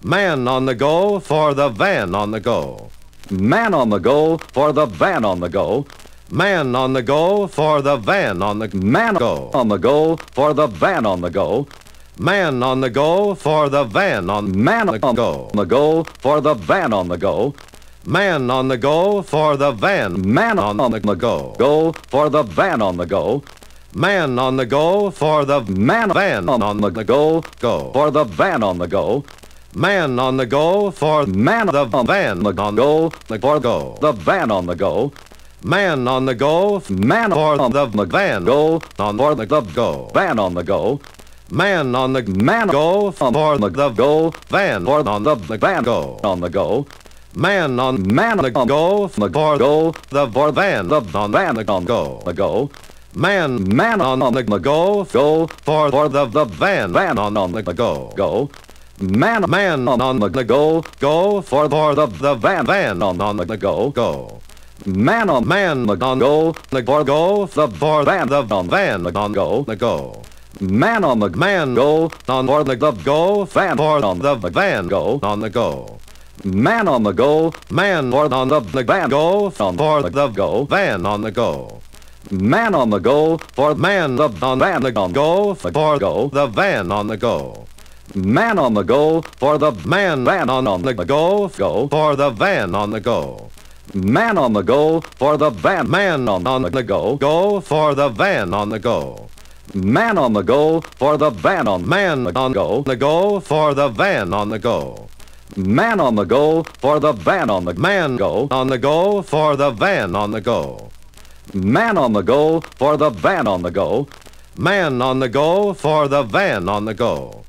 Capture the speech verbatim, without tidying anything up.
Man on the go for the van on the go. Man on the go for the van on the go. Man on the go for the van on the Man go. on the go for the van on the go. Man on the go for the van on Man the on go. the go for the van on the go. Man on the go for the van. Man on on the the go. go for the van on the go. Man on the go for the Man van on the go go. for the van on the go. Man on the go for Man the on van the on go the for go. the van on the go. Man on the go Man for on the the van go on for the the go. van on the go. Man on the Man go on for the the go van for on the the van go. on the go. Man on Man the on go the for go the for van the on van the on go. the go. Man Man on on the the go go for for the the van van on on the the go. go. Man Man on the go go for for the the van van on on the the go. go. Man on Man on go the for go the for van the on van on go. the go. Man on the Man go on for the the go van for on the the van go. on the go. Man on the go Man for on the the van go on for the the go. van on the go. Man on the go for Man the on van the on go the for go. the van on the go. Man on the go for the Man van on the go go. for the van on the go. Man on the go for the van Man on on the the go. go for the van on the go. Man on the go for the van on Man on go. the go for the van on the go. Man on the go for the van on the Man go. on the go for the van on the go. Man on the go for the van on the go. Man on the go for the van on the go.